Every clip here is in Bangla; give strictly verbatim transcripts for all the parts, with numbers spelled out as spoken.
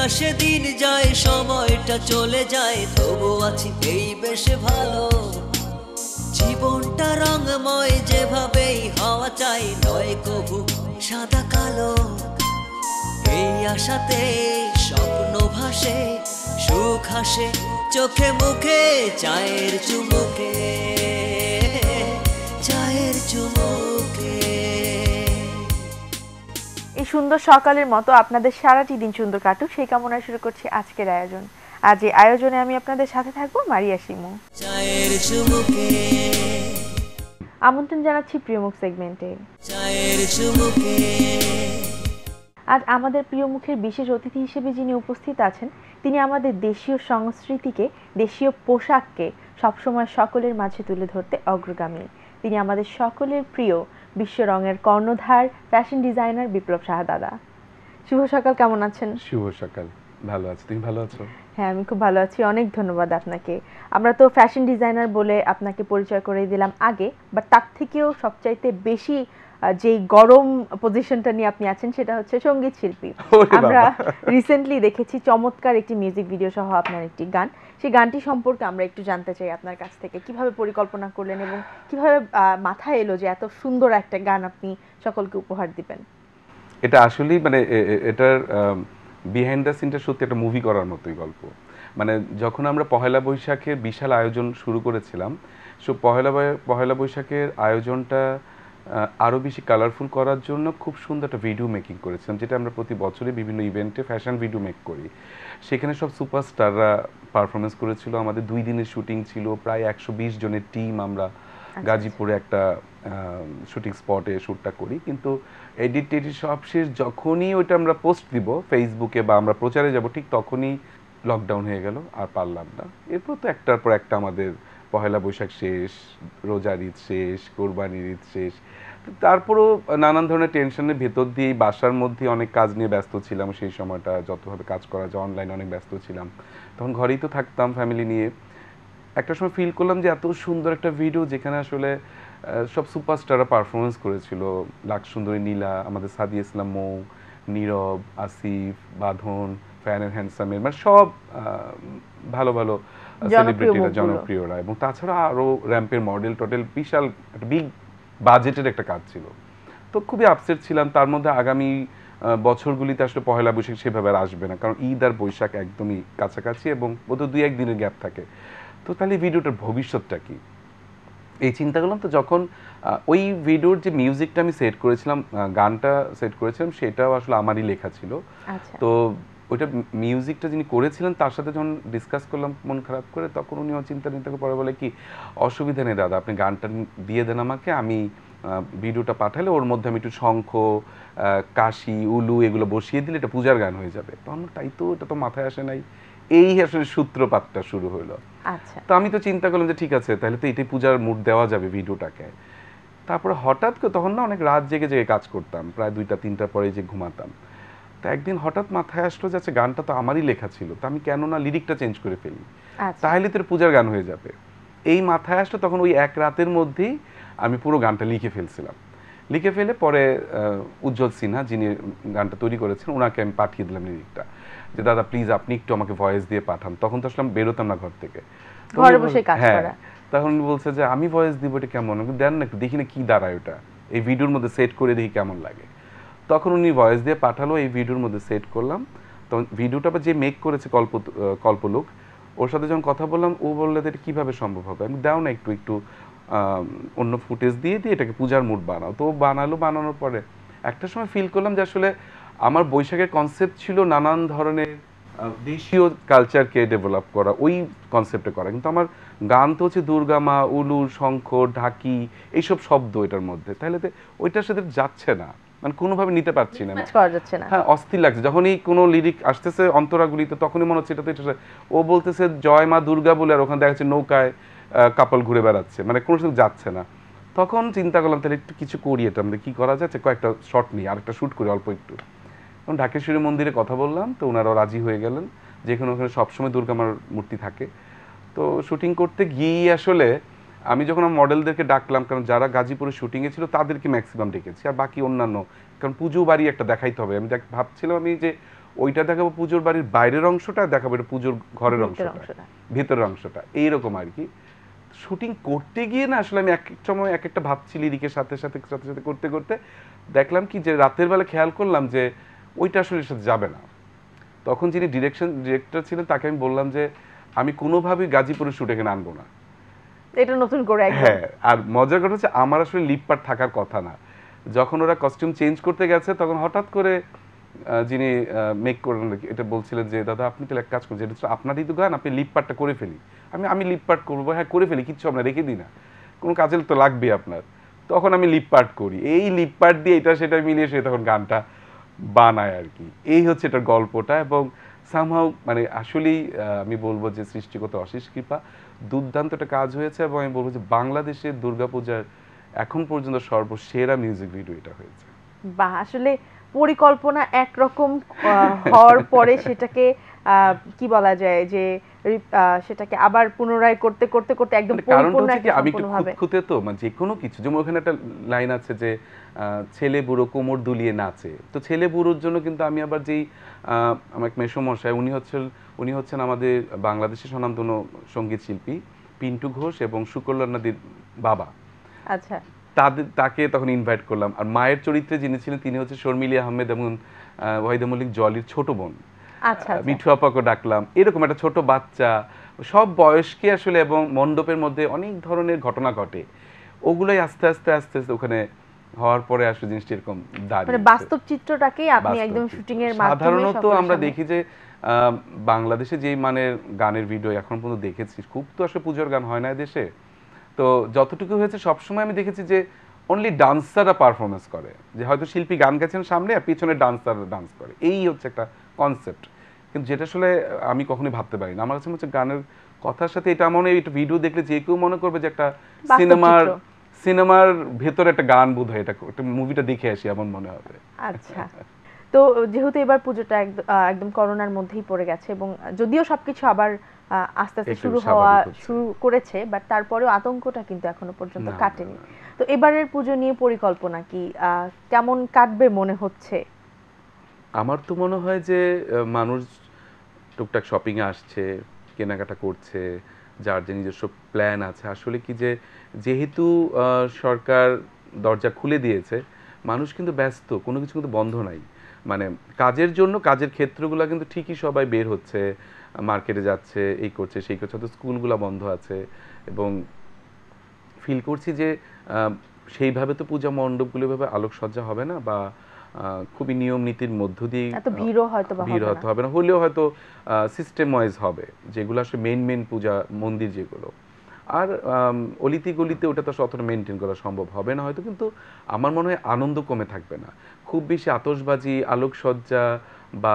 আসে দিন যায় সময়টা চলে যায় তবু আছি এই বেশ ভালো জীবনটা রঙময় যেভাবেই হওয়া চাই নয় কবু সাদা কালো এই আশাতে স্বপ্ন ভাসে সুখ হাসে চোখে মুখে চায়ের চুমুকে চায়ের চুমুকে। এই সুন্দর সকালের মতো আপনাদের সারাটি দিন সুন্দর কাটুক সেই কামনায় শুরু করছি আজকের আয়োজন। আজ এই আয়োজনে আমি আপনাদের সাথে থাকবো মারিয়া শিমু। চায়ের চুমুকে আমন্ত্রণ জানাচ্ছি প্রিয়মুখ সেগমেন্টে। চায়ের চুমুকে আজ আমাদের প্রিয় মুখের বিশেষ অতিথি হিসেবে যিনি উপস্থিত আছেন তিনি আমাদের দেশীয় সংস্কৃতিকে দেশীয় পোশাককে সবসময় সকলের মাঝে তুলে ধরতে অগ্রগামী। তিনি আমাদের সকলের প্রিয় বিশ্ব রঙের কর্ণধার ফ্যাশন ডিজাইনার বিপ্লব সাহা দাদা। শুভ সকাল, কেমন আছেন? শুভ সকাল, ভালো আছি, তুমি ভালো আছো? হ্যাঁ, আমি খুব ভালো আছি, অনেক ধন্যবাদ আপনাকে। আমরা তো ফ্যাশন ডিজাইনার বলে আপনাকে পরিচয় করে দিলাম আগে, বাট তার থেকেও সবচাইতে বেশি যে গরম পজিশনটা নিয়ে আপনি আছেন সেটা হচ্ছে সঙ্গীত শিল্পী। আমরা রিসেন্টলি দেখেছি চমৎকার একটি মিউজিক ভিডিও সহ আপনার একটি গান, সেই গানটি সম্পর্কে আমরা একটু জানতে চাই আপনার কাছ থেকে কিভাবে পরিকল্পনা করলেন এবং কিভাবে মাথায় এলো যে এত সুন্দর একটা গান আপনি সকলকে উপহার দিবেন। এটা আসলেই মানে এটার বিহাইন্ড দ্য সিনটা সত্যি একটা মুভি করার মতোই গল্প। মানে যখন আমরা পহেলা বৈশাখের বিশাল আয়োজন শুরু করেছিলাম, সো পহেলা পহেলা বৈশাখের আয়োজনটা আরও বেশি কালারফুল করার জন্য খুব সুন্দর একটা ভিডিও মেকিং করেছিলাম, যেটা আমরা প্রতি বছরই বিভিন্ন ইভেন্টে ফ্যাশন ভিডিও মেক করি। সেখানে সব সুপারস্টাররা পারফরমেন্স করেছিল। আমাদের দুই দিনের শুটিং ছিল, প্রায় একশো বিশ জনের টিম আমরা গাজীপুরে একটা শুটিং স্পটে শ্যুটটা করি। কিন্তু এডিট টেডিট সব শেষ, যখনই ওইটা আমরা পোস্ট দিব ফেসবুকে বা আমরা প্রচারে যাব, ঠিক তখনই লকডাউন হয়ে গেল, আর পারলাম না। এরপর তো একটার পর একটা আমাদের পহেলা বৈশাখ শেষ, রোজার ঈদ শেষ, কোরবানির ঈদ শেষ, তারপরও নানান ধরনের টেনশনের ভেতর দিয়ে বাসার মধ্যে অনেক কাজ নিয়ে ব্যস্ত ছিলাম সেই সময়টা, যতভাবে কাজ করা যায় অনলাইনে অনেক ব্যস্ত ছিলাম। তখন ঘরেই তো থাকতাম ফ্যামিলি নিয়ে। একটা সময় ফিল করলাম যে এত সুন্দর একটা ভিডিও যেখানে আসলে সব সুপারস্টাররা পারফরমেন্স করেছিল, লাখ সুন্দরী নীলা, আমাদের সাদিয়া ইসলাম মৌ, নীরব, আসিফ, বাঁধন, ফ্যান অ্যান্ড হ্যান্ডসামের, মানে সব ভালো ভালো সেলিব্রিটিরা, জনপ্রিয়রা, এবং তাছাড়া আরও র্যাম্পের মডেল টডেল, বিশাল একটা বিগ বাজেটের একটা কাজ ছিল। তো খুবই আপসেট ছিলাম। তার মধ্যে আগামী বছরগুলিতে আসলে পহেলা বৈশাখ সেভাবে আর আসবে না, কারণ ঈদ আর বৈশাখ একদমই কাছাকাছি এবং বোধহয় দুই এক দিনের গ্যাপ থাকে। তো তাহলে ভিডিওটার ভবিষ্যৎটা কি, এই চিন্তা করলাম। তো যখন ওই ভিডিওর যে মিউজিকটা আমি সেট করেছিলাম, গানটা সেট করেছিলাম, সেটাও আসলে আমারই লেখা ছিল। তো ওইটা মিউজিকটা যিনি করেছিলেন তার সাথে যখন ডিসকাস করলাম মন খারাপ করে, তখন উনি চিন্তা চিন্তা করে পরে বলে কি, অসুবিধা নেই দাদা, আপনি গানটা দিয়ে দেন আমাকে, আমি ভিডিওটা পাঠালে ওর মধ্যে আমি একটু শঙ্খ, কাশি, উলু এগুলো বসিয়ে দিলে এটা পূজার গান হয়ে যাবে। তো আমরা তাই তো, এটা তো মাথায় আসে নাই। এই আসলে সূত্রপাতটা শুরু হলো। আচ্ছা, তো আমি তো চিন্তা করলাম যে ঠিক আছে, তাহলে তো এটাই পূজার মুড দেওয়া যাবে ভিডিওটাকে। তারপরে হঠাৎ করে, তখন না অনেক রাত জেগে জেগে কাজ করতাম, প্রায় দুইটা তিনটার পরে যে ঘুমাতাম। তো একদিন হঠাৎ মাথায় আসলো যে আচ্ছা, গানটা তো আমারই লেখা ছিল, তো আমি কেন না লিরিকটা চেঞ্জ করে ফেলি, তাহলে তো পূজার গান হয়ে যাবে। এই মাথায় আসলো, তখন ওই এক রাতের মধ্যেই আমি পুরো গানটা লিখে ফেলছিলাম। লিখে ফেলে পরে উজ্জ্বল সিনহা, যিনি গানটা তৈরি করেছেন, ওনাকে আমি পাঠিয়ে দিলাম লিরিকটা, যে দাদা প্লিজ আপনি একটু আমাকে ভয়েস দিয়ে পাঠান। তখন তো আসলে বেরোতাম না ঘর থেকে, হ্যাঁ। তখন উনি বলছে যে আমি ভয়েস দিব, এটা কেমন, দেন না একটু দেখি না কি দাঁড়ায় ওটা, এই ভিডিওর মধ্যে সেট করে দেখি কেমন লাগে। তখন উনি ভয়েস দিয়ে পাঠালো, এই ভিডিওর মধ্যে সেট করলাম। তখন ভিডিওটা যে মেক করেছে কল্প কল্পলোক, ওর সাথে যখন কথা বললাম, ও বললে এটা কীভাবে সম্ভব হবে, আমি দাও না একটু একটু অন্য ফুটেজ দিয়ে দিয়ে এটাকে পূজার মুড বানাও। তো বানালো, বানানোর পরে একটা সময় ফিল করলাম যে আসলে আমার বৈশাখের কনসেপ্ট ছিল নানান ধরনের দেশীয় কালচারকে ডেভেলপ করা, ওই কনসেপ্টে করা, কিন্তু আমার গান তো হচ্ছে দুর্গা মা, উলু, শঙ্খ, ঢাকি, এইসব শব্দ এটার মধ্যে, তাহলে তো ওইটার সাথে যাচ্ছে না, মানে কোনোভাবে নিতে পারছি না, হ্যাঁ অস্থির লাগছে। যখনই কোনো লিরিক আসতেছে অন্তরাগুলিতে, তখনই মনে হচ্ছে এটা তো এটা, ও বলতেছে জয় মা দুর্গা বলে, আর ওখানে দেখা যাচ্ছে নৌকায় কাপল ঘুরে বেড়াচ্ছে, মানে কোনো কিছু যাচ্ছে না। তখন চিন্তা করলাম তাহলে একটু কিছু করি, এটা আমাদের কী করা যাচ্ছে, কয়েকটা শট নিই, আরেকটা শ্যুট করি অল্প একটু। তখন ঢাকেশ্বরী মন্দিরে কথা বললাম, তো ওনারাও রাজি হয়ে গেলেন, যেখানে ওখানে সবসময় দুর্গা মার মূর্তি থাকে। তো শুটিং করতে গিয়েই আসলে আমি যখন আমার মডেলদেরকে ডাকলাম, কারণ যারা গাজীপুরে শুটিংয়ে ছিল তাদেরকে ম্যাক্সিমাম ডেকেছি, আর বাকি অন্যান্য, কারণ পুজো বাড়ি একটা দেখাইতে হবে। আমি দেখ ভাবছিলাম আমি যে ওইটা দেখাবো পুজোর বাড়ির বাইরের অংশটা, দেখাবো এটা পুজোর ঘরের অংশটা, ভিতরের অংশটা, এইরকম আর কি। শুটিং করতে গিয়ে না আসলে আমি এক এক সময় এক একটা ভাবছি লিরিকের সাথে সাথে সাথে সাথে করতে করতে দেখলাম কি যে রাতের বেলা খেয়াল করলাম যে ওইটা আসলে এর সাথে যাবে না। তখন যিনি ডিরেকশন ডিরেক্টর ছিলেন তাকে আমি বললাম যে আমি কোনোভাবেই গাজীপুরের শুট এখানে আনবো না, এটা নতুন করে একদম। হ্যাঁ, আর মজার কথা হচ্ছে আমার আসলে লিপ পার্ট থাকার কথা না। যখন ওরা কস্টিউম চেঞ্জ করতে গেছে তখন হঠাৎ করে যিনি মেক করেন এটা বলছিলেন যে দাদা আপনি তাহলে এক কাজ করছেন, এটা তো আপনারই তো গান, আপনি লিপ পার্টটা করে ফেলি। আমি আমি লিপ পার্ট করবো, হ্যাঁ করে ফেলি, কিচ্ছু আপনার রেখে দিই না, কোনো কাজে তো লাগবে আপনার। তখন আমি লিপ পার্ট করি, এই লিপ পার্ট দিয়ে এটা সেটা মিলিয়ে সে তখন গানটা বানায় আর কি। এই হচ্ছে এটার গল্পটা। এবং সামহাও মানে আসলেই আমি বলবো যে সৃষ্টিগত অশেষ কৃপা, দুর্দান্ত একটা কাজ হয়েছে। এবং আমি বলবো যে বাংলাদেশের দুর্গাপূজার এখন পর্যন্ত সর্বসেরা মিউজিক ভিডিও এটা হয়েছে। বাহ, আসলে পরিকল্পনা একরকম হওয়ার পরে সেটাকে কি বলা যায় যে সেটাকে আবার পুনরায় করতে করতে করতে একদম পরিপূর্ণ একটা আমি একটু খুঁতখুঁতে তো, মানে যে কোনো কিছু, যেমন ওখানে একটা লাইন আছে যে ছেলে বুড়ো কোমর দুলিয়ে নাচে, তো ছেলে বুড়োর জন্য কিন্তু আমি আবার যেই আমার এক মেসোমশাই, উনি হচ্ছেন উনি হচ্ছেন আমাদের বাংলাদেশের স্বনামধন্য সঙ্গীত শিল্পী পিন্টু ঘোষ এবং সুকল্যাণ নদীর বাবা। আচ্ছা, তাদের তাকে তখন ইনভাইট করলাম। আর মায়ের চরিত্রে যিনি ছিলেন তিনি হচ্ছে শর্মিলী আহমেদ এবং ওয়াহিদা মল্লিক জলির ছোট বোন। আচ্ছা, মিঠু আপাকে ডাকলাম, এরকম একটা ছোট বাচ্চা, সব বয়সকে আসলে, এবং মণ্ডপের মধ্যে অনেক ধরনের ঘটনা ঘটে, ওগুলোই আস্তে আস্তে আস্তে আস্তে ওখানে হওয়ার পরে আসলে জিনিসটা এরকম দাঁড়িয়ে, মানে বাস্তব চিত্রটাকেই আপনি একদম শুটিং এর মাধ্যমে। সাধারণত আমরা দেখি যে বাংলাদেশে যেই মানের গানের ভিডিও এখন পর্যন্ত দেখেছি, খুব তো আসলে পুজোর গান হয় না দেশে, তো যতটুকু হয়েছে সবসময় আমি দেখেছি যে অনলি ডান্সাররা পারফরমেন্স করে, যে হয়তো শিল্পী গান গেছেন সামনে আর পিছনে ডান্সাররা ডান্স করে, এই হচ্ছে একটা কনসেপ্ট। কিন্তু যেটা আসলে আমি কখনোই ভাবতে পারি না। আমার কাছে হচ্ছে গানের কথার সাথে এটা মনে হয় একটা ভিডিও দেখলে যে কেউ মনে করবে যে একটা সিনেমার সিনেমার ভেতরে একটা গান বোধ হয়, এটা একটা মুভিটা দেখে আসি এমন মনে হবে। আচ্ছা, তো যেহেতু এবার পুজোটা একদম করোনার মধ্যেই পড়ে গেছে এবং যদিও সবকিছু আবার আস্তে আস্তে শুরু হওয়া শুরু করেছে, বাট তারপরেও আতঙ্কটা কিন্তু এখনো পর্যন্ত কাটেনি। তো এবারের পুজো নিয়ে পরিকল্পনা কি, কেমন কাটবে মনে হচ্ছে? আমার তো মনে হয় যে মানুষ টুকটাক শপিং এ আসছে, কেনাকাটা করছে, যার যে নিজস্ব প্ল্যান আছে। আসলে কি যে যেহেতু সরকার দরজা খুলে দিয়েছে, মানুষ কিন্তু ব্যস্ত, কোনো কিছু কিন্তু বন্ধ নাই। মানে কাজের জন্য কাজের ক্ষেত্রগুলো কিন্তু ঠিকই সবাই বের হচ্ছে, মার্কেটে যাচ্ছে, এই করছে সেই করছে, হয়তো স্কুলগুলো বন্ধ আছে। এবং ফিল করছি যে সেইভাবে তো পূজা মণ্ডপগুলো ভাবে আলোকসজ্জা হবে না, বা খুবই নিয়ম নীতির মধ্য দিয়ে ভিড়ও হয়তো ভিড় হয়তো হবে না, হলেও হয়তো সিস্টেম ওয়াইজ হবে, যেগুলো আসলে মেন মেন পূজা মন্দির যেগুলো। আর অলিতে গলিতে ওটা তো অতটা মেনটেন করা সম্ভব হবে না হয়তো, কিন্তু আমার মনে হয় আনন্দ কমে থাকবে না। খুব বেশি আতশবাজি, আলোকসজ্জা বা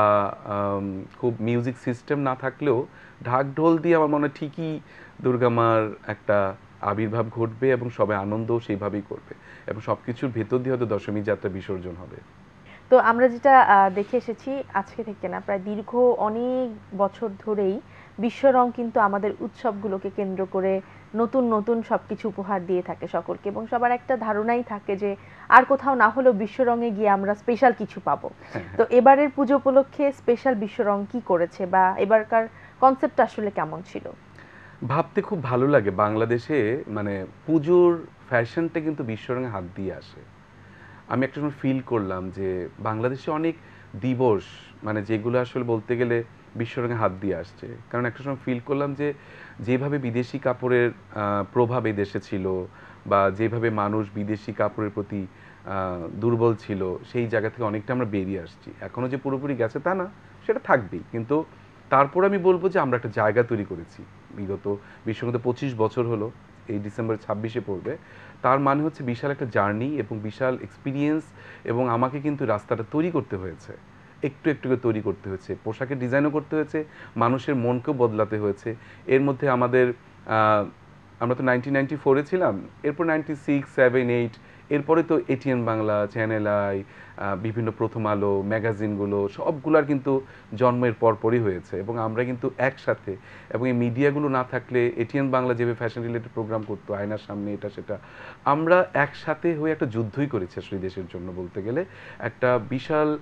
খুব মিউজিক সিস্টেম না থাকলেও ঢাক ঢোল দিয়ে আমার মনে হয় ঠিকই দুর্গা মার একটা আবির্ভাব ঘটবে এবং সবাই আনন্দও সেইভাবেই করবে, এবং সবকিছুর ভেতর দিয়ে হয়তো দশমী যাত্রা বিসর্জন হবে। তো আমরা যেটা দেখে এসেছি আজকে থেকে না, প্রায় দীর্ঘ অনেক বছর ধরেই বিশ্বরং কিন্তু আমাদের উৎসবগুলোকে কেন্দ্র করে নতুন নতুন সবকিছু উপহার দিয়ে থাকে সকলকে, এবং সবার একটা ধারণাই থাকে যে আর কোথাও না হলেও বিশ্বরঙে গিয়ে আমরা স্পেশাল কিছু পাবো। তো এবারের পুজো উপলক্ষে স্পেশাল বিশ্বরং কি করেছে, বা এবারকার কনসেপ্ট আসলে কেমন ছিল? ভাবতে খুব ভালো লাগে, বাংলাদেশে মানে পুজোর ফ্যাশনটা কিন্তু বিশ্বরঙে হাত দিয়ে আসে। আমি একটা সময় ফিল করলাম যে বাংলাদেশে অনেক দিবস মানে যেগুলো আসলে বলতে গেলে বিশ্বরঙে হাত দিয়ে আসছে। কারণ একটা সময় ফিল করলাম যে যেভাবে বিদেশি কাপড়ের প্রভাব এই দেশে ছিল, বা যেভাবে মানুষ বিদেশি কাপড়ের প্রতি দুর্বল ছিল, সেই জায়গা থেকে অনেকটা আমরা বেরিয়ে আসছি। এখনও যে পুরোপুরি গেছে তা না, সেটা থাকবেই, কিন্তু তারপর আমি বলবো যে আমরা একটা জায়গা তৈরি করেছি। বিগত বিশ্বরঙে পঁচিশ বছর হলো, এই ডিসেম্বর ছাব্বিশে পড়বে। তার মানে হচ্ছে বিশাল একটা জার্নি এবং বিশাল এক্সপিরিয়েন্স, এবং আমাকে কিন্তু রাস্তাটা তৈরি করতে হয়েছে, একটু একটু করে তৈরি করতে হয়েছে, পোশাকের ডিজাইনও করতে হয়েছে, মানুষের মনকেও বদলাতে হয়েছে। এর মধ্যে আমাদের আমরা তো নাইনটিন নাইনটি ফোরে ছিলাম, এরপর নাইনটি সিক্স সেভেন এইট এরপরে তো এটিএন বাংলা, চ্যানেল আই, বিভিন্ন প্রথম আলো ম্যাগাজিনগুলো সবগুলার কিন্তু জন্মের পরপরই হয়েছে, এবং আমরা কিন্তু একসাথে, এবং এই মিডিয়াগুলো না থাকলে এটিএন বাংলা যেভাবে ফ্যাশন রিলেটেড প্রোগ্রাম করতো, আয়নার সামনে এটা সেটা, আমরা একসাথে হয়ে একটা যুদ্ধই করেছি আসলে দেশের জন্য। বলতে গেলে একটা বিশাল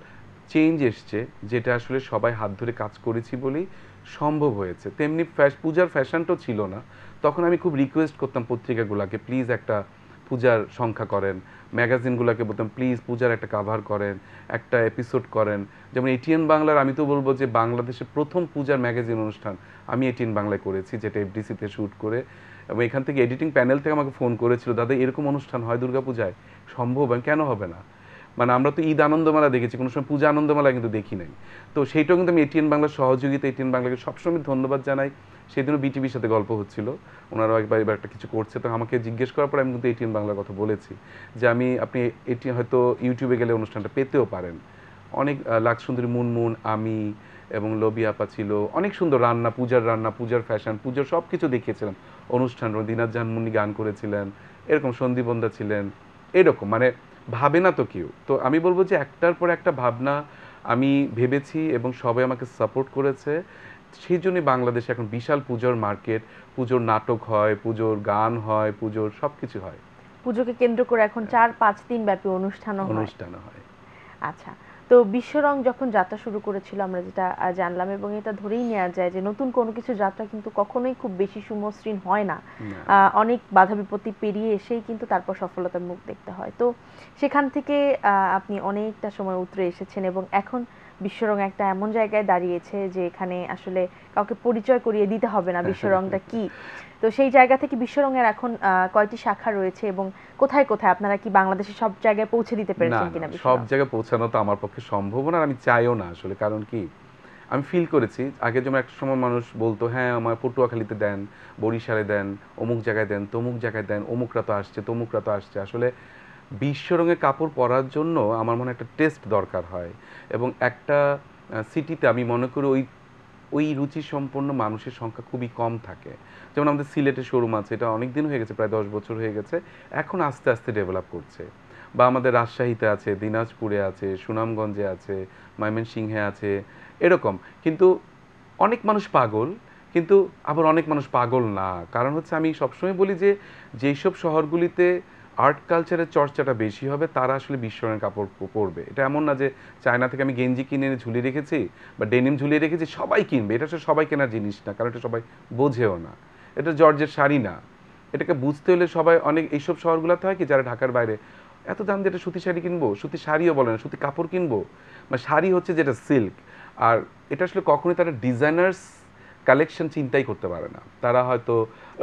চেঞ্জ এসছে, যেটা আসলে সবাই হাত ধরে কাজ করেছি বলেই সম্ভব হয়েছে। তেমনি পূজার ফ্যাশনটাও ছিল না, তখন আমি খুব রিকোয়েস্ট করতাম পত্রিকাগুলোকে, প্লিজ একটা পূজার সংখ্যা করেন, ম্যাগাজিনগুলোকে বলতাম প্লিজ পূজার একটা কাভার করেন, একটা এপিসোড করেন। যেমন এটিএন বাংলার, আমি তো বলবো যে বাংলাদেশের প্রথম পূজার ম্যাগাজিন অনুষ্ঠান আমি এটিএন বাংলায় করেছি, যেটা এফডিসিতে শ্যুট করে, এবং এখান থেকে এডিটিং প্যানেল থেকে আমাকে ফোন করেছিল, দাদা এরকম অনুষ্ঠান হয় দুর্গাপূজায়, সম্ভব? কেন হবে না? মানে আমরা তো ঈদ আনন্দমেলা দেখেছি, কোনো সময় পূজা আনন্দমেলা কিন্তু দেখি নাই। তো সেইটাও কিন্তু আমি এটিএন বাংলার সহযোগিতা, এটিএন বাংলাকে সবসময় ধন্যবাদ জানাই। সেদিনও বিটিভির সাথে গল্প হচ্ছিল, ওনারা একবার এবার একটা কিছু করছে, তো আমাকে জিজ্ঞেস করার পর আমি কিন্তু এটিএন বাংলার কথা বলেছি, যে আমি আপনি এটি হয়তো ইউটিউবে গেলে অনুষ্ঠানটা পেতেও পারেন। অনেক লাখ সুন্দরী মুনমুন, আমি এবং লবি আপা ছিল, অনেক সুন্দর রান্না, পূজার রান্না, পূজার ফ্যাশন, পূজার সব কিছু দেখিয়েছিলাম অনুষ্ঠান। দিনাজ জাহানমুন্নি গান করেছিলেন, এরকম সন্দীপন্দা ছিলেন, এরকম মানে ভাবে না তো কেউ। তো আমি বলবো যে একটার পর একটা ভাবনা আমি ভেবেছি এবং সবাই আমাকে সাপোর্ট করেছে, সেই জন্যই বাংলাদেশে এখন বিশাল পুজোর মার্কেট, পুজোর নাটক হয়, পুজোর গান হয়, পুজোর সব কিছু হয়। পুজোকে কেন্দ্র করে এখন চার পাঁচ দিন ব্যাপী অনুষ্ঠানও অনুষ্ঠানও হয়। আচ্ছা, তো বিশ্বরং যখন যাত্রা শুরু করেছিল আমরা যেটা জানলাম, এবং এটা ধরেই নেওয়া যায় যে নতুন কোনো কিছু যাত্রা কিন্তু কখনোই খুব বেশি সুমসৃণ হয় না, অনেক বাধা বিপত্তি পেরিয়ে এসেই কিন্তু তারপর সফলতার মুখ দেখতে হয়। তো সেখান থেকে আপনি অনেকটা সময় উতরে এসেছেন এবং এখন বিশ্বরং একটা এমন জায়গায় দাঁড়িয়েছে যে এখানে আসলে কাউকে পরিচয় করিয়ে দিতে হবে না বিশ্বরংটা কি। তো সেই জায়গা থেকে বিশ্বরঙের এখন কয়টি শাখা রয়েছে এবং কোথায় কোথায় আপনারা কি বাংলাদেশের সব জায়গায় পৌঁছে দিতে পেরেছেন কিনা? সব জায়গায় পৌঁছানো তো আমার পক্ষে সম্ভব না, আমি চাইও না আসলে। কারণ কি, আমি ফিল করেছি আগে যেমন একটা সময় মানুষ বলতো হ্যাঁ আমার পটুয়াখালীতে দেন, বরিশালে দেন, অমুক জায়গায় দেন, তমুক জায়গায় দেন, অমুকরা তো আসছে, তমুকরা তো আসছে। আসলে বিশ্বরঙের কাপড় পরার জন্য আমার মনে একটা টেস্ট দরকার হয়, এবং একটা সিটিতে আমি মনে করি ওই ওই রুচি সম্পন্ন মানুষের সংখ্যা খুবই কম থাকে। যেমন আমাদের সিলেটের শোরুম আছে, এটা অনেক দিন হয়ে গেছে, প্রায় দশ বছর হয়ে গেছে, এখন আস্তে আস্তে ডেভেলপ করছে। বা আমাদের রাজশাহীতে আছে, দিনাজপুরে আছে, সুনামগঞ্জে আছে, ময়মনসিংহে আছে, এরকম। কিন্তু অনেক মানুষ পাগল, কিন্তু আবার অনেক মানুষ পাগল না। কারণ হচ্ছে আমি সবসময় বলি যে যেসব শহরগুলিতে আর্ট কালচারের চর্চাটা বেশি হবে তারা আসলে বিশ্বরঙের কাপড় পরবে। এটা এমন না যে চায়না থেকে আমি গেঞ্জি কিনে ঝুলিয়ে রেখেছি বা ডেনিম ঝুলিয়ে রেখেছি সবাই কিনবে, এটা আসলে সবাই কেনার জিনিস না, কারণ এটা সবাই বোঝেও না। এটা জর্জের শাড়ি না, এটাকে বুঝতে হলে সবাই অনেক এইসব শহরগুলোতে হয় কি, যারা ঢাকার বাইরে এত দাম দিয়ে একটা সুতি শাড়ি কিনবো, সুতি শাড়িও বলে না, সুতি কাপড় কিনবো, মানে শাড়ি হচ্ছে যেটা সিল্ক। আর এটা আসলে কখনোই তারা ডিজাইনার্স কালেকশন চিন্তাই করতে পারে না, তারা হয়তো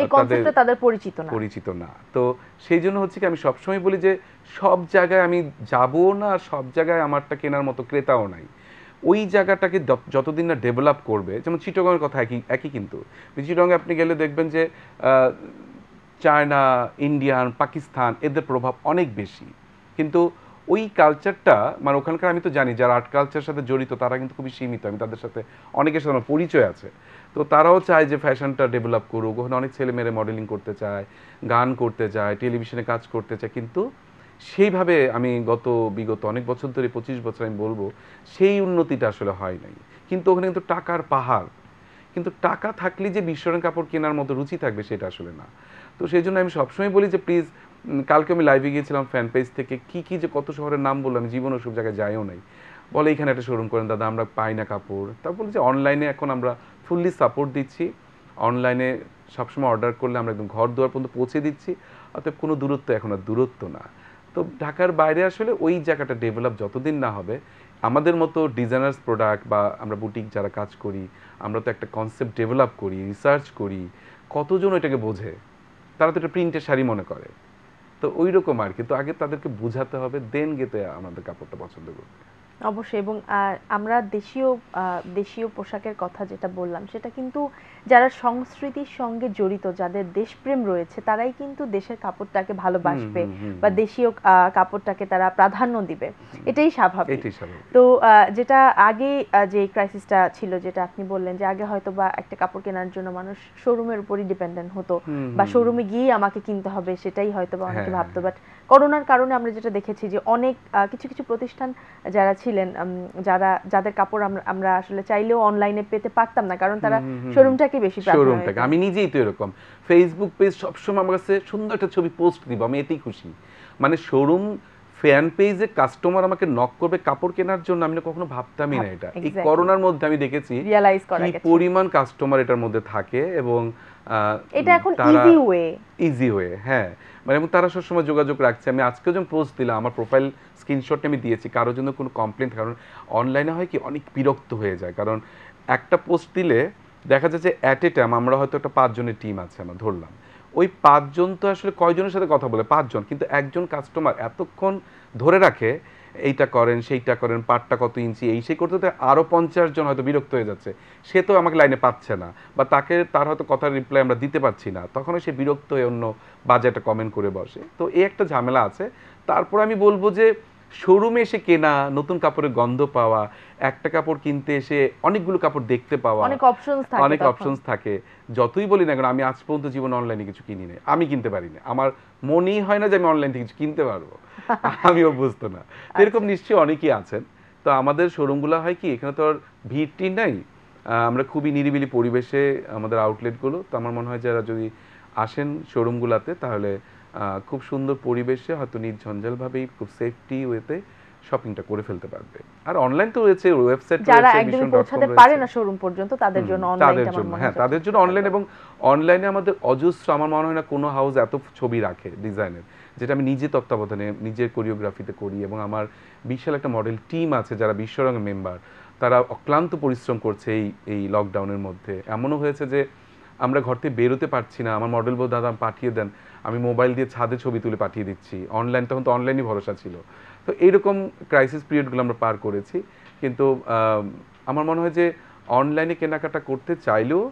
তাদের পরিচিত না পরিচিত না তো সেই জন্য হচ্ছে কি আমি সবসময় বলি যে সব জায়গায় আমি যাবো না, আর সব জায়গায় আমারটা কেনার মতো ক্রেতাও নাই। ওই জায়গাটাকে যতদিন না ডেভেলপ করবে, যেমন চিটাগংয়ের কথা একই একই কিন্তু চিটাগংয়ে আপনি গেলে দেখবেন যে চায়না, ইন্ডিয়ান, পাকিস্তান এদের প্রভাব অনেক বেশি, কিন্তু ওই কালচারটা মানে ওখানকার আমি তো জানি যারা আর্ট কালচারের সাথে জড়িত তারা কিন্তু খুবই সীমিত, আমি তাদের সাথে অনেকের সাথে আমার পরিচয় আছে। তো তারাও চায় যে ফ্যাশনটা ডেভেলপ করুক, ওখানে অনেক ছেলে মেয়েরা মডেলিং করতে চায়, গান করতে চায়, টেলিভিশনে কাজ করতে চায়, কিন্তু সেইভাবে আমি গত বিগত অনেক বছর ধরে পঁচিশ বছর আমি বলবো সেই উন্নতিটা আসলে হয় নাই। কিন্তু ওখানে কিন্তু টাকার পাহাড়, কিন্তু টাকা থাকলে যে বিশ্বরঙের কাপড় কেনার মতো রুচি থাকবে সেটা আসলে না। তো সেই জন্য আমি সবসময় বলি যে প্লিজ, কালকে আমি লাইভে গিয়েছিলাম ফ্যান পেজ থেকে, কি কি যে কত শহরের নাম বললাম, আমি জীবনে সব জায়গায় যাইও নাই, বলে এখানে একটা শোরুম করেন দাদা, আমরা পাই না কাপড়। তারপর যে অনলাইনে এখন আমরা ফুললি সাপোর্ট দিচ্ছি, অনলাইনে সবসময় অর্ডার করলে আমরা একদম ঘর দুয়ার পর্যন্ত পৌঁছে দিচ্ছি, অতএব কোনো দূরত্ব এখন আর দূরত্ব না। তো ঢাকার বাইরে আসলে ওই জায়গাটা ডেভেলপ যতদিন না হবে, আমাদের মতো ডিজাইনার্স প্রোডাক্ট বা আমরা বুটিক যারা কাজ করি, আমরা তো একটা কনসেপ্ট ডেভেলপ করি, রিসার্চ করি, কতজন ওইটাকে বোঝে, তারা তো এটা প্রিন্টের শাড়ি মনে করে, তো ওই রকম আর কি। তো আগে তাদেরকে বোঝাতে হবে, দেন গেতে আমাদের কাপড়টা পছন্দ করবে। অবশ্যই, এবং আমরা দেশীয় দেশীয় পোশাকের কথা যেটা বললাম সেটা কিন্তু যারা সংস্কৃতির সঙ্গে জড়িত, যাদের দেশপ্রেম রয়েছে, তারাই কিন্তু দেশের কাপড়টাকে ভালোবাসবে বা দেশীয় কাপড়টাকে তারা প্রাধান্য দিবে, এটাই স্বাভাবিক। তো যেটা আগে যে ক্রাইসিসটা ছিল, যেটা আপনি বললেন যে আগে হয়তো বা একটা কাপড় কেনার জন্য মানুষ শোরুমের উপরই ডিপেন্ডেন্ট হতো বা শোরুমে গিয়ে আমাকে কিনতে হবে, সেটাই হয়তো বা অনেকে ভাবতো। বাট করোনার কারণে আমরা যেটা দেখেছি যে অনেক কিছু কিছু প্রতিষ্ঠান যারা ছিলেন, যারা যাদের কাপড় আমরা আমরা আসলে চাইলেও অনলাইনে পেতে পারতাম না, কারণ তারা শোরুমটাকে বেশি প্রাধান্য দিত। আমি নিজেই তো এরকম, ফেসবুক পেজ সবসময় আমার কাছে সুন্দর একটা ছবি পোস্ট দিব, আমি এতেই খুশি। মানে শোরুম ফ্যান পেজে কাস্টমার আমাকে নক করবে কাপড় কেনার জন্য, আমি না কখনো ভাবতামই না এটা। এই করোনার মধ্যে আমি দেখেছি রিয়ালাইজ করা কি গেছে পরিমাণ কাস্টমার এটার মধ্যে থাকে এবং এটা এখন ইজি ওয়ে ইজি ওয়ে হ্যাঁ, মানে এবং তারা সবসময় যোগাযোগ রাখছে। আমি আজকে যখন পোস্ট দিলাম আমার প্রোফাইল স্ক্রিনশটটা আমি দিয়েছি, কারোর জন্য কোনো কমপ্লেন, কারণ অনলাইনে হয় কি অনেক বিরক্ত হয়ে যায়, কারণ একটা পোস্ট দিলে দেখা যাচ্ছে অ্যাট এ টাইম আমরা হয়তো একটা পাঁচজনের টিম আছে আমরা ধরলাম, ওই পাঁচজন তো আসলে কয়জনের সাথে কথা বলে, পাঁচজন, কিন্তু একজন কাস্টমার এতক্ষণ ধরে রাখে এইটা করেন সেইটা করেন পাটটা কত ইঞ্চি এই সেই করতে আরও পঞ্চাশ জন হয়তো বিরক্ত হয়ে যাচ্ছে, সে তো আমাকে লাইনে পাচ্ছে না বা তাকে তার হয়তো কথার রিপ্লাই আমরা দিতে পারছি না, তখনও সে বিরক্ত হয়ে অন্য বাজে একটা কমেন্ট করে বসে। তো এই একটা ঝামেলা আছে। তারপর আমি বলবো যে শোরুমে এসে কেনা, নতুন কাপড়ের গন্ধ পাওয়া, একটা কাপড় কিনতে এসে অনেকগুলো কাপড় দেখতে পাওয়া, অনেক অপশনস থাকে, অনেক অপশনস থাকে। যতই বলি না কেন আমি আজ পর্যন্ত জীবনে অনলাইনে কিছু কিনি না, আমি কিনতে পারি না, আমার মনেই হয় না যে আমি অনলাইন থেকে কিছু কিনতে পারবো, আমিও বুঝতো না। এরকম নিশ্চয়ই অনেকেই আছেন। তো আমাদের শোরুমগুলো হয় কি এখানে তো আর ভিড় নাই, আমরা খুবই নিরিবিলি পরিবেশে আমাদের আউটলেটগুলো, তো আমার মনে হয় যারা যদি আসেন শোরুমগুলোতে তাহলে খুব সুন্দর পরিবেশে হয়তো নির্ঝঞ্ঝালভাবেই খুব সেফটি ওয়েতে শপিংটা করে ফেলতে পারবে। আর অনলাইন তো রয়েছে, ওয়েবসাইট রয়েছে, যারা একদম পৌঁছাতে পারে না শোরুম পর্যন্ত তাদের জন্য অনলাইনটা আমার মনে হয় হ্যাঁ তাদের জন্য অনলাইন, এবং অনলাইনে আমাদের অজস্র, আমার মনে হয় না কোনো হাউস এত ছবি রাখে ডিজাইনের, যেটা আমি নিজে তত্ত্বাবধানে নিজের কোরিওগ্রাফিতে করি, এবং আমার বিশাল একটা মডেল টিম আছে যারা বিশ্বরঙের মেম্বার, তারা অক্লান্ত পরিশ্রম করছে এই এই লকডাউনের মধ্যে। এমনও হয়েছে যে আমরা ঘর থেকে বেরোতে পারছি না, আমার মডেল বউ দাদা পাঠিয়ে দেন, আমি মোবাইল দিয়ে ছাদে ছবি তুলে পাঠিয়ে দিচ্ছি, অনলাইন তখন তো অনলাইনই ভরসা ছিল। তো এইরকম ক্রাইসিস পিরিয়ডগুলো আমরা পার করেছি, কিন্তু আমার মনে হয় যে অনলাইনে কেনাকাটা করতে চাইলেও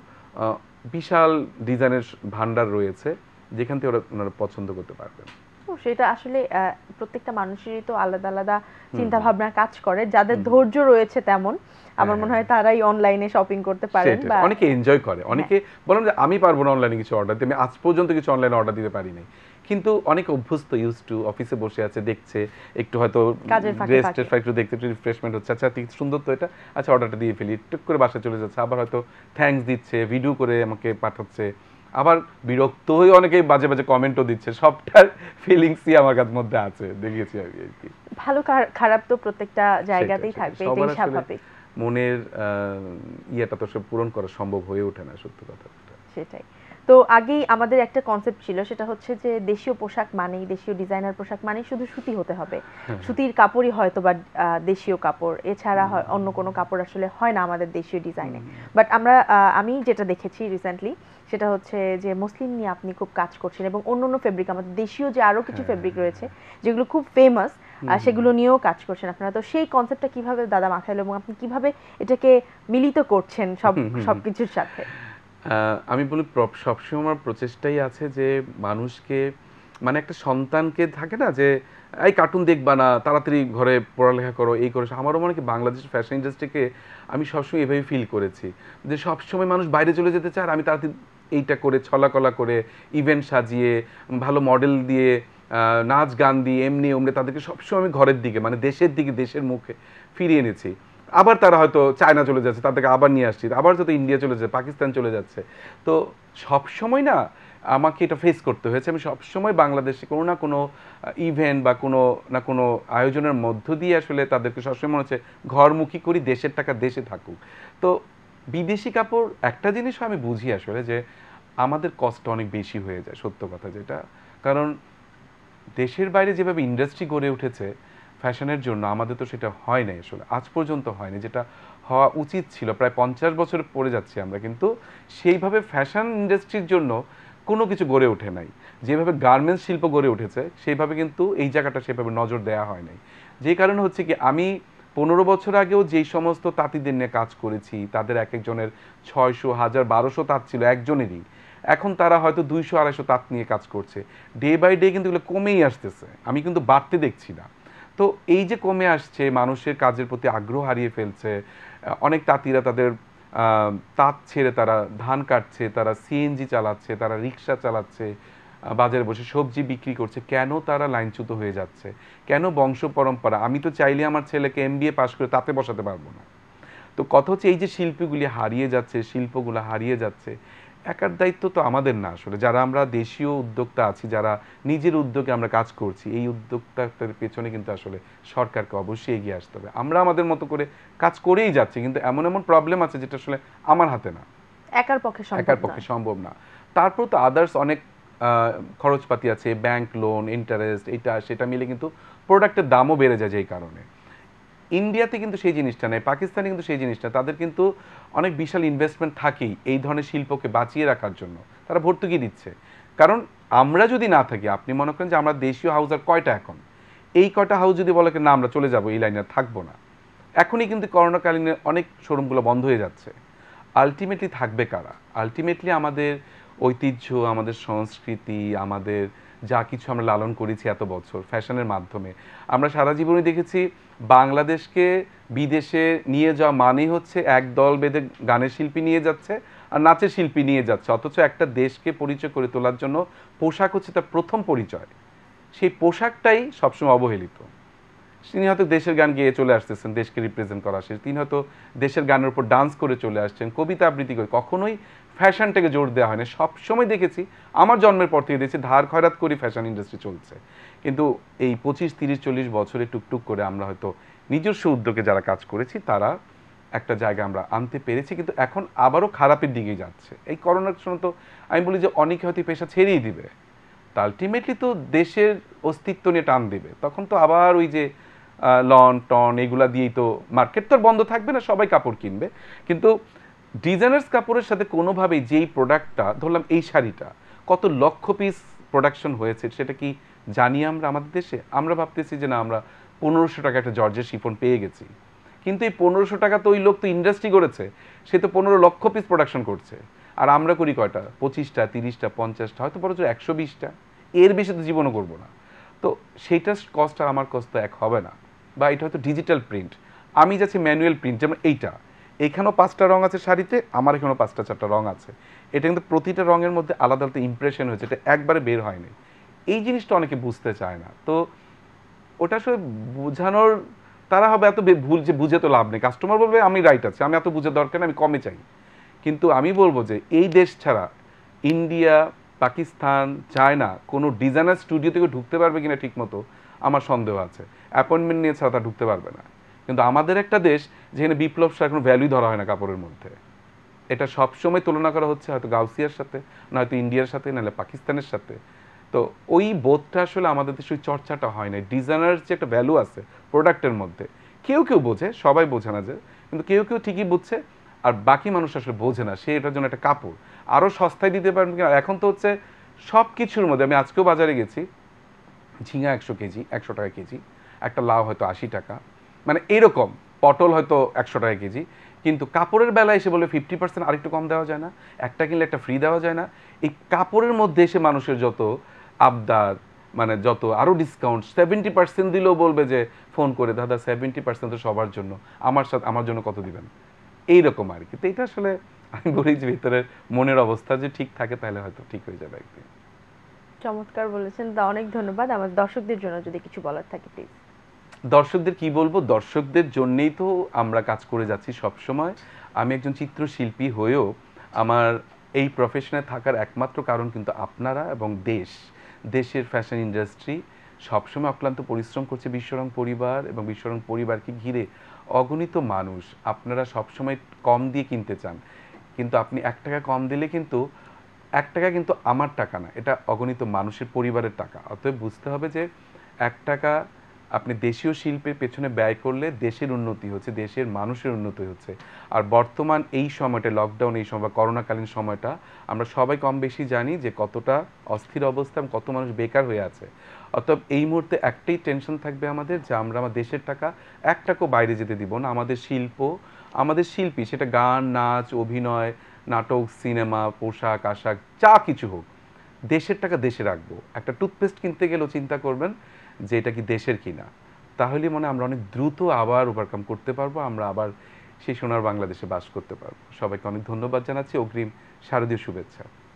বিশাল ডিজাইনের ভান্ডার রয়েছে যেখান থেকে ওরা ওনারা পছন্দ করতে পারবেন। সেটা আসলে প্রত্যেকটা মানুষেরই তো আলাদা আলাদা চিন্তা ভাবনা কাজ করে, যাদের ধৈর্য রয়েছে তেমন আমার মনে হয় তারাই অনলাইনে শপিং করতে পারেন, বা অনেকে এনজয় করে, অনেকে বলেন যে আমি পারবো না অনলাইনে কিছু অর্ডার দিতে, আমি আজ পর্যন্ত কিছু অনলাইনে অর্ডার দিতে পারি নাই, কিন্তু অনেক অভ্যস্ত, ইউজ টু, অফিসে বসে আছে দেখছে একটু হয়তো রেস্টের একটু দেখতে একটু রিফ্রেশমেন্ট হচ্ছে, আচ্ছা সুন্দর তো এটা, আচ্ছা অর্ডারটা দিয়ে ফেলি, টুক করে বাসায় চলে যাচ্ছে, আবার হয়তো থ্যাঙ্কস দিচ্ছে, ভিডিও করে আমাকে পাঠাচ্ছে, আবার বিরক্ত হয়ে অনেকেই বাজে বাজে কমেন্টও দিচ্ছে, সবটার ফিলিংসই আমার কাছে মধ্যে আছে, দেখেছি আমি আর কি। ভালো খারাপ তো প্রত্যেকটা জায়গাতেই থাকবে, এটাই স্বাভাবিক। মনের ইয়েটা তো সব পূরণ করা সম্ভব হয়ে ওঠে না, সত্যি কথা। সেটাই। তো আগেই আমাদের একটা কনসেপ্ট ছিল, সেটা হচ্ছে যে দেশীয় পোশাক মানেই, দেশীয় ডিজাইনার পোশাক মানেই শুধু সুতি হতে হবে, সুতির কাপড়ই হয়তো বা দেশীয় কাপড়, এছাড়া অন্য কোনো কাপড় আসলে হয় না আমাদের দেশীয় ডিজাইনে। বাট আমরা আমি যেটা দেখেছি রিসেন্টলি সেটা হচ্ছে যে মুসলিম নিয়ে আপনি খুব কাজ করছেন, এবং অন্য অন্য ফেব্রিক, আমাদের দেশীয় যে আরো কিছু ফেব্রিক রয়েছে যেগুলো খুব ফেমাস, সেগুলো নিয়েও কাজ করছেন আপনারা। তো সেই কনসেপ্টটা কিভাবে দাদা মাথায় এলো এবং আপনি কিভাবে এটাকে মিলিত করছেন সব সবকিছুর সাথে? আমি বলি সবসময় আমার প্রচেষ্টাই আছে যে মানুষকে, মানে একটা সন্তানকে থাকে না যে এই কার্টুন দেখবা না, তাড়াতাড়ি ঘরে পড়ালেখা করো, এই করো, আমারও মনে কি বাংলাদেশ ফ্যাশন ইন্ডাস্ট্রিকে আমি সবসময় এভাবে ফিল করেছি যে সবসময় মানুষ বাইরে চলে যেতে চায়, আর আমি তাড়াতাড়ি এইটা করে ছলাকলা করে ইভেন্ট সাজিয়ে ভালো মডেল দিয়ে নাচ গান দিয়ে এমনি ওমনি তাদেরকে সবসময় আমি ঘরের দিকে, মানে দেশের দিকে, দেশের মুখে ফিরিয়ে এনেছি। আবার তারা হয়তো চায়না চলে যাচ্ছে, তাদেরকে আবার নিয়ে আসছি, আবার যত ইন্ডিয়া চলে যাচ্ছে, পাকিস্তান চলে যাচ্ছে। তো সবসময় না আমাকে এটা ফেস করতে হয়েছে, আমি সবসময় বাংলাদেশে কোনো না কোনো ইভেন্ট বা কোনো না কোনো আয়োজনের মধ্য দিয়ে আসলে তাদেরকে সবসময় মনে হচ্ছে ঘরমুখী করি, দেশের টাকা দেশে থাকুক। তো বিদেশি কাপড় একটা জিনিসও আমি বুঝি আসলে যে আমাদের কষ্ট অনেক বেশি হয়ে যায়, সত্য কথা যেটা, কারণ দেশের বাইরে যেভাবে ইন্ডাস্ট্রি গড়ে উঠেছে ফ্যাশনের জন্য, আমাদের তো সেটা হয় নাই আসলে, আজ পর্যন্ত হয়নি, যেটা হওয়া উচিত ছিল। প্রায় পঞ্চাশ বছর পরে যাচ্ছি আমরা, কিন্তু সেইভাবে ফ্যাশন ইন্ডাস্ট্রির জন্য কোনো কিছু গড়ে ওঠে নাই। যেভাবে গার্মেন্টস শিল্প গড়ে উঠেছে সেইভাবে কিন্তু এই জায়গাটা সেভাবে নজর দেওয়া হয় নাই। যে কারণে হচ্ছে কি, আমি পনেরো বছর আগেও যেই সমস্ত তাঁতিদের নিয়ে কাজ করেছি, তাদের এক একজনের ছয়শো হাজার বারোশো তাঁত ছিল একজনেরই, এখন তারা হয়তো দুইশো আড়াইশো তাঁত নিয়ে কাজ করছে। ডে বাই ডে কিন্তু এগুলো কমেই আসতেছে, আমি কিন্তু বাড়তে দেখছি না। তো এই যে কমে আসছে, মানুষের কাজের প্রতি আগ্রহ হারিয়ে ফেলছে, অনেক তাঁতিরা তাদের তাঁত ছেড়ে তারা ধান কাটছে, তারা সিএনজি চালাচ্ছে, তারা রিক্সা চালাচ্ছে, বাজারে বসে সবজি বিক্রি করছে। কেন তারা লাইনচ্যুত হয়ে যাচ্ছে? কেন বংশ পরম্পরা? আমি তো চাইলে আমার ছেলেকে এমবিএ পাশ করে তাতে বসাতে পারবো না। তো কথা হচ্ছে এই যে শিল্পীগুলি হারিয়ে যাচ্ছে, শিল্পগুলো হারিয়ে যাচ্ছে, একার দায়িত্ব তো আমাদের না আসলে, যারা আমরা দেশীয় উদ্যোক্তা আছি, যারা নিজের উদ্যোগে আমরা কাজ করছি, এই উদ্যোক্তার পেছনে কিন্তু আসলে সরকারকে অবশ্যই এগিয়ে আসতে হবে। আমরা আমাদের মতো করে কাজ করেই যাচ্ছি, কিন্তু এমন এমন প্রবলেম আছে যেটা আসলে আমার হাতে না, একার পক্ষে সম্ভব একার পক্ষে সম্ভব না। তারপর তো আদার্স অনেক খরচপাতি আছে, ব্যাংক লোন, ইন্টারেস্ট, এটা সেটা মিলে কিন্তু প্রোডাক্টের দামও বেড়ে যায় যেই কারণে। ইন্ডিয়াতে কিন্তু সেই জিনিসটা নেই, পাকিস্তানে কিন্তু সেই জিনিসটা, তাদের কিন্তু অনেক বিশাল ইনভেস্টমেন্ট থাকেই এই ধরনের শিল্পকে বাঁচিয়ে রাখার জন্য, তারা ভর্তুকি দিচ্ছে। কারণ আমরা যদি না থাকি, আপনি মনে করেন যে আমরা দেশীয় হাউস আর কয়টা এখন, এই কয়টা হাউস যদি বলে না আমরা চলে যাবো, এই লাইনে থাকবো না, এখনই কিন্তু করোনাকালীনে অনেক শোরুমগুলো বন্ধ হয়ে যাচ্ছে। আলটিমেটলি থাকবে কারা? আলটিমেটলি আমাদের ঐতিহ্য, আমাদের সংস্কৃতি, আমাদের যা কিছু আমরা লালন করেছি এত বছর ফ্যাশনের মাধ্যমে, আমরা সারা জীবনে দেখেছি বাংলাদেশকে বিদেশে নিয়ে যাওয়া মানে হচ্ছে এক দল বেঁধে গানের শিল্পী নিয়ে যাচ্ছে আর নাচের শিল্পী নিয়ে যাচ্ছে, অথচ একটা দেশকে পরিচয় করে তোলার জন্য পোশাক হচ্ছে তার প্রথম পরিচয়। সেই পোশাকটাই সবসময় অবহেলিত। তিনি হয়তো দেশের গান গেয়ে চলে আসতেছেন দেশকে রিপ্রেজেন্ট করা শেষ, তিনি হয়তো দেশের গানের উপর ডান্স করে চলে আসছেন, কবিতা আবৃত্তি করে, কখনোই ফ্যাশনটাকে জোর দেওয়া হয় না। সবসময় দেখেছি, আমার জন্মের পর থেকে দেখেছি ধার খয়রাত করে ফ্যাশন ইন্ডাস্ট্রি চলছে। কিন্তু এই পঁচিশ তিরিশ চল্লিশ বছরে টুকটুক করে আমরা হয়তো নিজস্ব উদ্যোগে যারা কাজ করেছি তারা একটা জায়গা আমরা আনতে পেরেছি, কিন্তু এখন আবারও খারাপের দিকেই যাচ্ছে। এই করোনার সময় তো আমি বলি যে অনেকে হয়তো পেশা ছেড়েই দিবে, তা আলটিমেটলি তো দেশের অস্তিত্ব নিয়ে টান দিবে, তখন তো আবার ওই যে লন টন এগুলা দিয়েই তো মার্কেট তো বন্ধ থাকবে না, সবাই কাপড় কিনবে। কিন্তু ডিজাইনার্স কাপড়ের সাথে কোনোভাবেই যেই প্রোডাক্টটা ধরলাম, এই শাড়িটা কত লক্ষ পিস প্রোডাকশন হয়েছে সেটা কি জানি আমরা আমাদের দেশে? আমরা ভাবতেছি যে না আমরা পনেরোশো টাকা একটা জর্জের শিফন পেয়ে গেছি, কিন্তু এই পনেরোশো টাকা তো ওই লোক তো ইন্ডাস্ট্রি করেছে, সে তো পনেরো লক্ষ পিস প্রোডাকশন করছে, আর আমরা করি কয়টা? পঁচিশটা, তিরিশটা, পঞ্চাশটা, হয়তো বড় একশো বিশটা, এর বেশি তো জীবনও করবো না। তো সেইটার কস্ট আর আমার কস্ট এক হবে না। বা এটা হয়তো ডিজিটাল প্রিন্ট, আমি যাচ্ছি ম্যানুয়াল প্রিন্ট, যেমন এইটা, এখানেও পাঁচটা রং আছে শাড়িতে, আমার এখানেও পাঁচটা চারটা রং আছে, এটা কিন্তু প্রতিটা রঙের মধ্যে আলাদা আলাদা ইমপ্রেশন হয়েছে, এটা একবারে বের হয়নি। এই জিনিসটা অনেকে বুঝতে চায় না, তো ওটা আসলে বোঝানোর তারা হবে এত ভুল যে বুঝে তো লাভ নেই। কাস্টমার বলবে আমি রাইট আছে, আমি এত বুঝে দরকার নেই, আমি কমে চাই। কিন্তু আমি বলবো যে এই দেশ ছাড়া ইন্ডিয়া, পাকিস্তান, চায়না কোনো ডিজাইনার স্টুডিও থেকে ঢুকতে পারবে কিনা ঠিক মতো আমার সন্দেহ আছে। অ্যাপয়েন্টমেন্ট নিয়ে ছাড়া তা ঢুকতে পারবে না। কিন্তু আমাদের একটা দেশ যেখানে বিপ্লব সার কোনো ভ্যালুই ধরা হয় না কাপড়ের মধ্যে, এটা সবসময় তুলনা করা হচ্ছে হয়তো গাউসিয়ার সাথে, নয়তো ইন্ডিয়ার সাথে, নাহলে পাকিস্তানের সাথে। তো ওই বোধটা আসলে আমাদের দেশে ওই চর্চাটা হয় না। ডিজাইনার যে একটা ভ্যালু আছে প্রোডাক্টের মধ্যে, কেউ কেউ বোঝে, সবাই বোঝে না যে, কিন্তু কেউ কেউ ঠিকই বুঝছে, আর বাকি মানুষ আসলে বোঝে না। সে এটার জন্য একটা কাপড় আরও সস্তায় দিতে পারবেন কিনা। এখন তো হচ্ছে সব কিছুর মধ্যে, আমি আজকেও বাজারে গেছি, ঝিঙা একশো কেজি একশো টাকা কেজি, একটা লাউ হয়তো আশি টাকা, মানে এরকম, পটল হয়তো একশো টাকা কেজি, কিন্তু কাপড়ের বেলায় এসে বলে ফিফটি পার্সেন্ট আরেকটু কম দেওয়া যায় না, একটা কিনলে একটা ফ্রি দেওয়া যায় না। এই কাপড়ের মধ্যে এসে মানুষের যত আবদার, মানে যত আরও ডিসকাউন্ট, সেভেন্টি পার্সেন্ট দিলেও বলবে যে ফোন করে, দাদা সেভেন্টি পার্সেন্ট তো সবার জন্য, আমার সাথে আমার জন্য কত দিবেন, এইরকম আর কি। তো এটা আসলে আমি বলি যে ভিতরের মনের অবস্থা যে ঠিক থাকে তাহলে হয়তো ঠিক হয়ে যাবে একদিন। চমৎকার বলেছেন, তা অনেক ধন্যবাদ। আমার দর্শকদের জন্য যদি কিছু বলার থাকে প্লিজ। দর্শকদের কি বলবো, দর্শকদের জন্যেই তো আমরা কাজ করে যাচ্ছি সব সময়। আমি একজন চিত্রশিল্পী হয়েও আমার এই প্রফেশনে থাকার একমাত্র কারণ কিন্তু আপনারা এবং দেশ, দেশের ফ্যাশন ইন্ডাস্ট্রি সবসময় অক্লান্ত পরিশ্রম করছে। বিশ্বরং পরিবার এবং বিশ্বরং পরিবারকে ঘিরে অগণিত মানুষ, আপনারা সবসময় কম দিয়ে কিনতে চান, কিন্তু আপনি এক টাকা কম দিলে কিন্তু এক টাকা কিন্তু আমার টাকা না, এটা অগণিত মানুষের পরিবারের টাকা। অতএব বুঝতে হবে যে এক টাকা আপনি দেশীয় শিল্পের পেছনে ব্যয় করলে দেশের উন্নতি হচ্ছে, দেশের মানুষের উন্নতি হচ্ছে। আর বর্তমান এই সময়টা, লকডাউন এই সময়, করোনাকালীন সময়টা, আমরা সবাই কম বেশি জানি যে কতটা অস্থির অবস্থা এবং কত মানুষ বেকার হয়ে আছে। অতএব এই মুহূর্তে একটাই টেনশন থাকবে আমাদের, যে আমরা আমার দেশের টাকা এক টাকাও বাইরে যেতে দিব না। আমাদের শিল্প, আমাদের শিল্পী, সেটা গান, নাচ, অভিনয়, নাটক, সিনেমা, পোশাক আশাক, যা কিছু হোক, দেশের টাকা দেশে রাখবো। একটা টুথপেস্ট কিনতে গেলেও চিন্তা করবেন যে এটা কি দেশের কিনা, তাহলে মনে আমরা অনেক দ্রুত আবার ওভারকাম করতে পারবো, আমরা আবার সেই সোনার বাংলাদেশে বাস করতে পারবো। সবাইকে অনেক ধন্যবাদ জানাচ্ছি, অগ্রিম শারদীয় শুভেচ্ছা।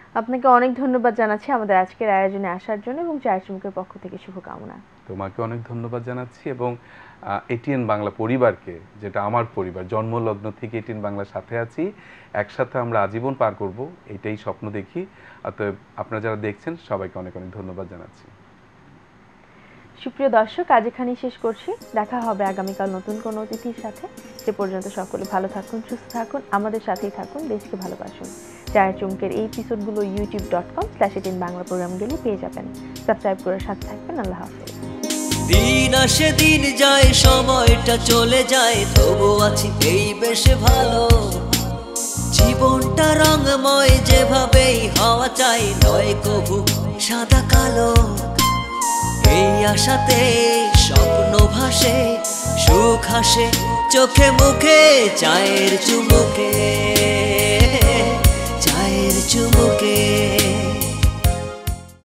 আপনাকে অনেক ধন্যবাদ জানাচ্ছি আমাদের আজকের আয়োজনে আসার জন্য এবং চায়ের চুমুকের পক্ষ থেকে শুভকামনা। তোমাকে অনেক ধন্যবাদ জানাচ্ছি এবং এটিএন বাংলা পরিবারকে, যেটা আমার পরিবার, জন্মলগ্ন থেকে এটিএন বাংলার সাথে আছি, একসাথে আমরা আজীবন পার করব, এটাই স্বপ্ন দেখি। অতএব আপনারা যারা দেখছেন সবাইকে অনেক অনেক ধন্যবাদ জানাচ্ছি। সুপ্রিয় দর্শক, আজ এখানেই শেষ করছি। দেখা হবে আগামীকাল নতুন কোনো অতিথির সাথে। সে পর্যন্ত সকলে ভালো থাকুন, সুস্থ থাকুন, আমাদের সাথেই থাকুন, দেশকে ভালোবাসুন। চায়ের চুমুকের এই এপিসোডগুলো YouTube dot com slash ATN Bangla program গেলে পেয়ে যাবেন। সাবস্ক্রাইব করে সাথে থাকবেন। আল্লাহ হাফেজ। দিন আসে দিন যায়, সময়টা চলে যায়, তবু আছি এই বেশ ভালো। জীবনটা রঙময়, যেভাবেই হওয়া চাই, নয় কভু সাদা কালো। এই আশাতে স্বপ্ন ভাসে, সুখ হাসে চোখে মুখে, চায়ের চুমুকে, চায়ের চুমুকে।